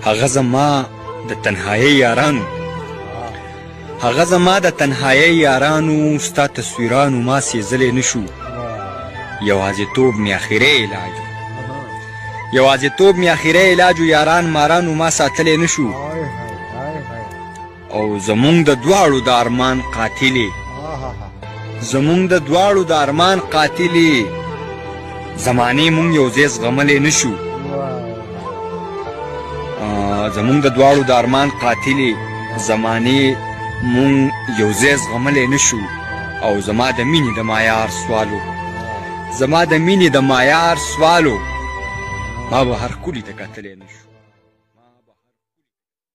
هغه زما د تنهایۍ یارانو هغه زما د تنهایۍ یارانو ستا تصویرانو ما سېزلی نه شو یوازیتوب مې اخري علاج یوازیتوب مې اخري علاج یاران مارانو ما ساتلی نه شو او زمونږ د دواړو د ارمان قاتلې زمونږ د دواړو د ارمان قاتلې زمانې مونږ یو ځای زغملی نه شو زمونږ د دواړو د ارمان قاتلې زمانې مونږ یو ځای زغملی نه شو او زما د مینې د معیار سوالو زما د مینې د معیار سوالو ما به هر کلي ته کتلی نه شو